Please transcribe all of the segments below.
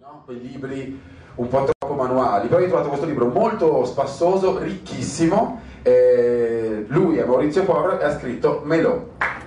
no? Quei libri un po' troppo manuali, però io ho trovato questo libro molto spassoso, ricchissimo, lui è Maurizio Porro e ha scritto Melò.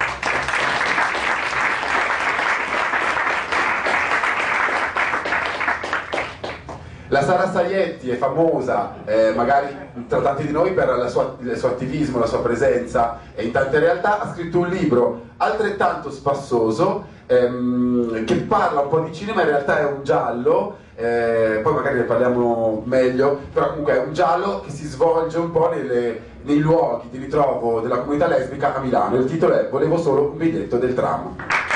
La Sara Saglietti è famosa, magari tra tanti di noi, per il suo attivismo, la sua presenza in tante realtà. Ha scritto un libro altrettanto spassoso, che parla un po' di cinema, in realtà è un giallo, poi magari ne parliamo meglio, però comunque è un giallo che si svolge un po' nei luoghi di ritrovo della comunità lesbica a Milano. Il titolo è Volevo solo un biglietto del tram.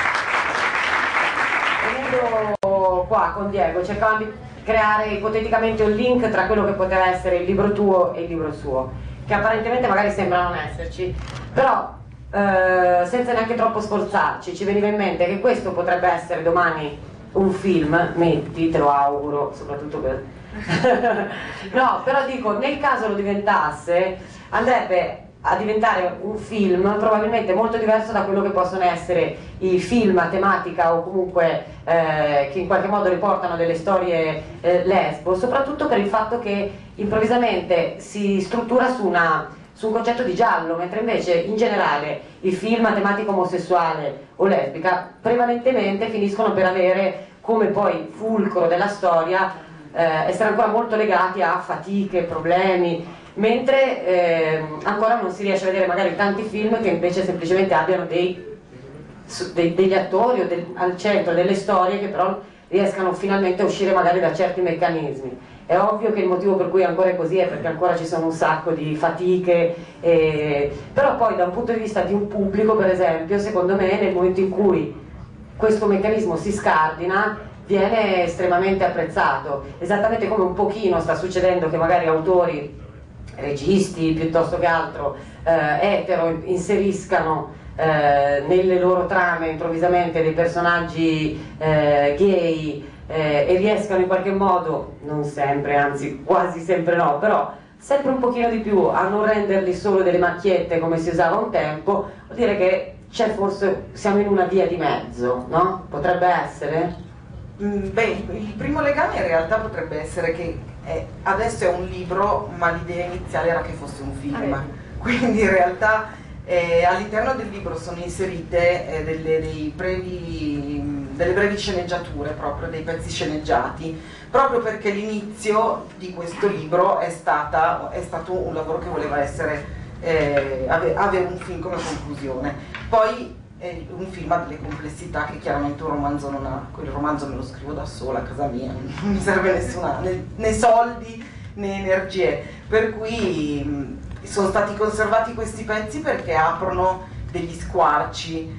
Venendo qua con Diego cercavamo di creare ipoteticamente un link tra quello che poteva essere il libro tuo e il libro suo, che apparentemente magari sembra non esserci, però senza neanche troppo sforzarci ci veniva in mente che questo potrebbe essere domani un film, metti, te lo auguro, soprattutto per... no, però dico, nel caso lo diventasse, andrebbe a diventare un film probabilmente molto diverso da quello che possono essere i film a tematica o comunque che in qualche modo riportano delle storie lesbo, soprattutto per il fatto che improvvisamente si struttura su un concetto di giallo, mentre invece in generale i film a tematica omosessuale o lesbica prevalentemente finiscono per avere come poi fulcro della storia essere ancora molto legati a fatiche, problemi, mentre ancora non si riesce a vedere magari tanti film che invece semplicemente abbiano degli attori o al centro delle storie che però riescano finalmente a uscire magari da certi meccanismi. È ovvio che il motivo per cui ancora è così è perché ancora ci sono un sacco di fatiche, però poi da un punto di vista di un pubblico, per esempio, secondo me nel momento in cui questo meccanismo si scardina viene estremamente apprezzato, esattamente come un pochino sta succedendo che magari autori, registi piuttosto che altro etero inseriscano nelle loro trame improvvisamente dei personaggi gay e riescano in qualche modo, non sempre, anzi quasi sempre no, però sempre un pochino di più a non renderli solo delle macchiette come si usava un tempo, vuol dire che c'è forse, siamo in una via di mezzo, no? Potrebbe essere? Beh, il primo legame in realtà potrebbe essere che adesso è un libro, ma l'idea iniziale era che fosse un film, quindi in realtà all'interno del libro sono inserite delle brevi sceneggiature, proprio dei pezzi sceneggiati, proprio perché l'inizio di questo libro è stato un lavoro che voleva avere un film come conclusione. Poi un film ha delle complessità che chiaramente un romanzo non ha. Quel romanzo me lo scrivo da sola a casa mia, non mi serve nessuna né soldi né energie, per cui sono stati conservati questi pezzi perché aprono degli squarci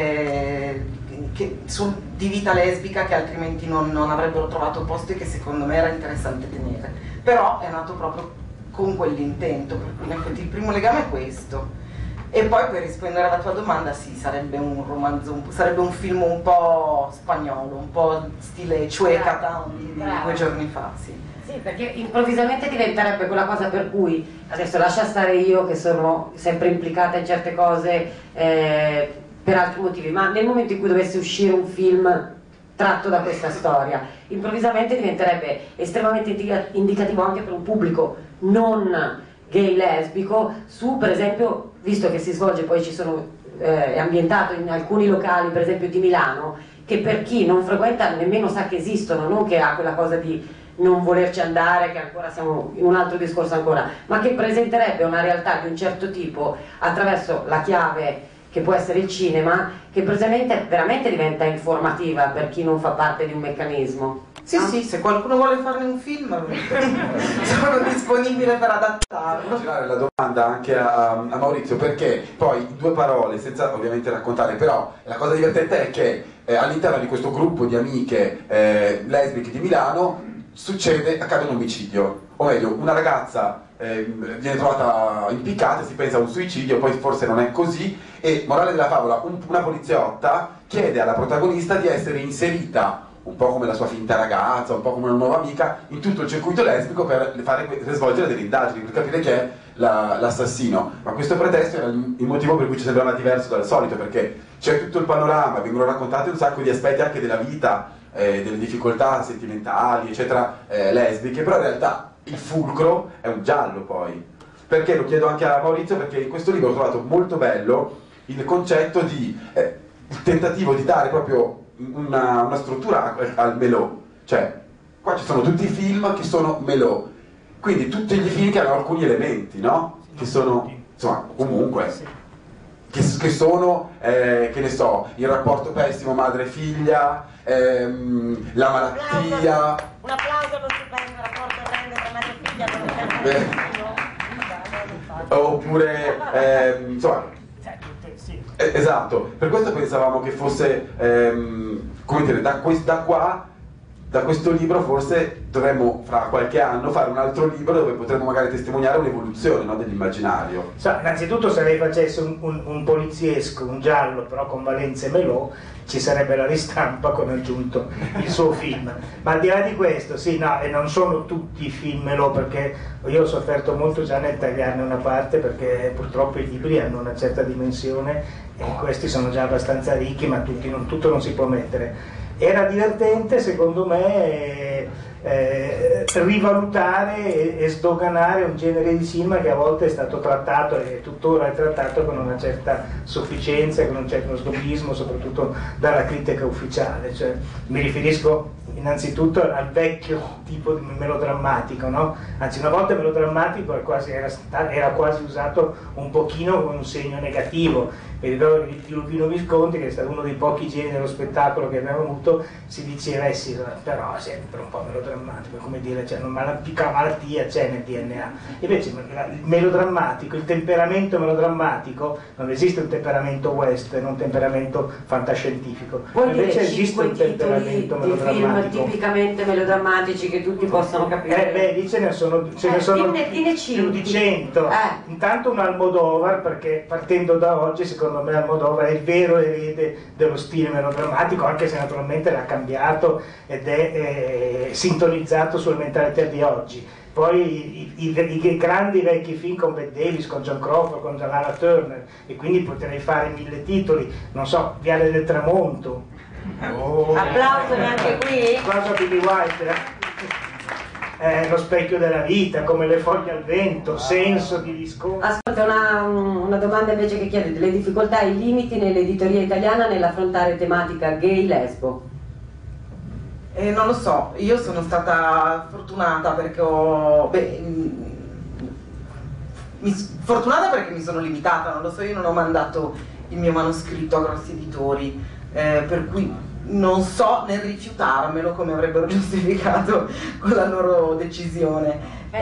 di vita lesbica che altrimenti non avrebbero trovato posto e che secondo me era interessante tenere, però è nato proprio con quell'intento, per cui in effetti il primo legame è questo. E poi per rispondere alla tua domanda, sì, sarebbe un romanzo, sarebbe un film un po' spagnolo, un po' stile Chueca Town di 2 giorni fa, sì. Sì, perché improvvisamente diventerebbe quella cosa per cui, adesso lascia stare io che sono sempre implicata in certe cose per altri motivi, ma nel momento in cui dovesse uscire un film tratto da questa storia, improvvisamente diventerebbe estremamente indicativo anche per un pubblico non gay lesbico su, per esempio, visto che si svolge, poi è ambientato in alcuni locali, per esempio di Milano, che per chi non frequenta nemmeno sa che esistono, non che ha quella cosa di non volerci andare, che ancora siamo in un altro discorso ancora, ma che presenterebbe una realtà di un certo tipo attraverso la chiave che può essere il cinema, che veramente diventa informativa per chi non fa parte di un meccanismo. Sì, sì, se qualcuno vuole farne un film sono disponibile per adattarlo. Devo girare la domanda anche a Maurizio, perché poi 2 parole, senza ovviamente raccontare, però la cosa divertente è che all'interno di questo gruppo di amiche lesbiche di Milano accade un omicidio, o meglio, una ragazza viene trovata impiccata, si pensa a un suicidio, poi forse non è così, e morale della favola, una poliziotta chiede alla protagonista di essere inserita un po' come la sua finta ragazza, un po' come una nuova amica, in tutto il circuito lesbico per svolgere delle indagini, per capire chi è l'assassino. Ma questo pretesto era il motivo per cui ci sembrava diverso dal solito, perché c'è tutto il panorama, vengono raccontati un sacco di aspetti anche della vita delle difficoltà sentimentali, eccetera, lesbiche, però in realtà il fulcro è un giallo poi. Perché lo chiedo anche a Maurizio, perché in questo libro ho trovato molto bello il concetto di il tentativo di dare proprio una struttura al melò, cioè qua ci sono tutti i film che sono melò, quindi tutti gli film che hanno alcuni elementi, no? Che sono, insomma, comunque, che sono, che ne so, il rapporto pessimo madre-figlia, la malattia. Un applauso allo stupendo rapporto grande tra madre e figlia. Oppure, insomma, esatto, per questo pensavamo che fosse, come dire, da questo libro forse dovremmo fra qualche anno fare un altro libro dove potremmo magari testimoniare un'evoluzione, no, dell'immaginario. Innanzitutto se lei facesse un poliziesco, un giallo però con valenze melò, ci sarebbe la ristampa con aggiunto il suo film. Ma al di là di questo, sì, no, e non sono tutti i film melò, perché io ho sofferto molto già nel tagliarne una parte, perché purtroppo i libri hanno una certa dimensione e questi sono già abbastanza ricchi, ma tutto non si può mettere. Era divertente, secondo me, rivalutare e sdoganare un genere di cinema che a volte è stato trattato e tuttora è trattato con una certa sufficienza, con un certo snobismo, soprattutto dalla critica ufficiale. Cioè, mi riferisco innanzitutto al vecchio tipo di melodrammatico, no? Anzi, una volta il melodrammatico era quasi usato un pochino con un segno negativo. Mi ricordo che di Luchino Visconti, che è stato uno dei pochi geni dello spettacolo che abbiamo avuto, si diceva sì, però è sempre un po' melodrammatico, come dire, cioè, una piccola malattia c'è nel DNA. Invece il melodrammatico, il temperamento melodrammatico, non esiste un temperamento western, un temperamento fantascientifico. Invece esiste un temperamento melodrammatico. Film tipicamente melodrammatici che tutti possono capire. Lì ce ne sono più di 100. Intanto un Almodovar, perché partendo da oggi secondo me Almodovar è il vero erede dello stile melodrammatico, anche se naturalmente l'ha cambiato ed è sintonizzato sulle mentalità di oggi. Poi i grandi vecchi film con Bette Davis, con John Crawford, con Lana Turner, e quindi potrei fare 1000 titoli, non so, Viale del Tramonto. Applauso neanche qui? Cosa Billy Wilder? Lo specchio della vita, Come le foglie al vento, Senso di Visconti. Ascolta, una domanda invece che chiede delle difficoltà e i limiti nell'editoria italiana nell'affrontare tematica gay lesbo. Non lo so, io sono stata fortunata perché fortunata perché mi sono limitata, non lo so, io non ho mandato il mio manoscritto a grossi editori, per cui non so né rifiutarmelo come avrebbero giustificato con la loro decisione.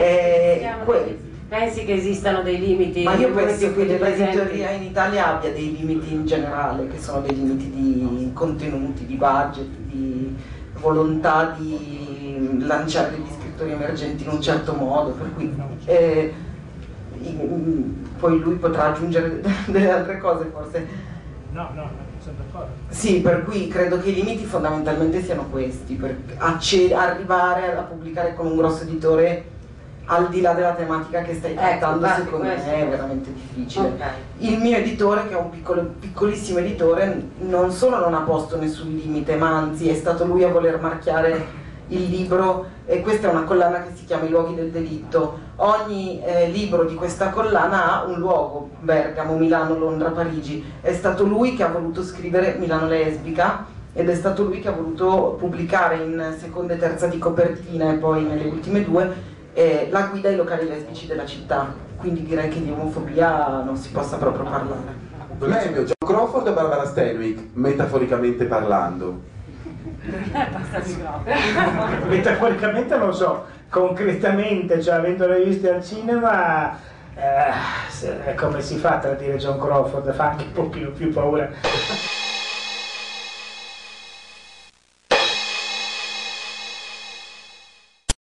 Pensi che esistano dei limiti? Ma io penso che l'editoria in Italia abbia dei limiti in generale, che sono dei limiti di contenuti, di budget, di volontà di lanciare degli scrittori emergenti in un certo modo, per cui poi lui potrà aggiungere delle altre cose forse. No, sono d'accordo. Sì, per cui credo che i limiti fondamentalmente siano questi, per arrivare a pubblicare con un grosso editore al di là della tematica che stai trattando, secondo me è veramente difficile. Okay. Il mio editore, che è un piccolissimo editore, non solo non ha posto nessun limite, ma anzi è stato lui a voler marchiare il libro, e questa è una collana che si chiama I luoghi del delitto. Ogni libro di questa collana ha un luogo: Bergamo, Milano, Londra, Parigi. È stato lui che ha voluto scrivere Milano lesbica, ed è stato lui che ha voluto pubblicare in seconda e terza di copertina, e poi nelle ultime due, la guida ai locali lesbici della città. Quindi direi che di omofobia non si possa proprio parlare. Per esempio, John Crawford e Barbara Stanwyck, metaforicamente parlando. Metaforicamente non so, concretamente, cioè avendole viste al cinema, come si fa a tradire John Crawford? Fa anche un po' più paura.